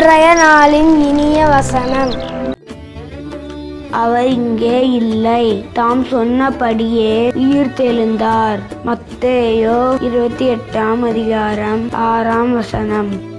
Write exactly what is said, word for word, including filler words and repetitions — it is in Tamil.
இன்றைய நாளின் இனிய வசனம். அவர் இங்கே இல்லை, தாம் சொன்னபடியே உயிர்த்தெழுந்தார். மத்தேயு இருபத்தி எட்டாம் அதிகாரம் ஆறாம் வசனம்.